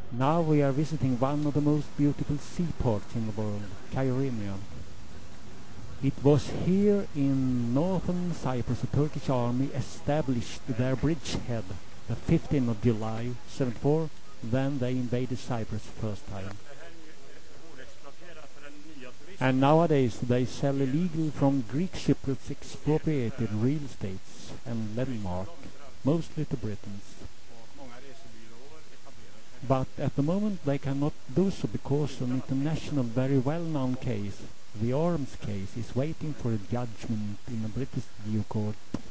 Now we are visiting one of the most beautiful seaports in the world, Keyrenia. It was here in northern Cyprus the Turkish army established their bridgehead the 15th of July 74, then they invaded Cyprus first time. And nowadays they sell illegally from Greek Cypriots expropriated real estates and landmark, mostly to Britons. But at the moment they cannot do so because an international very well-known case, the arms case, is waiting for a judgment in a British due court.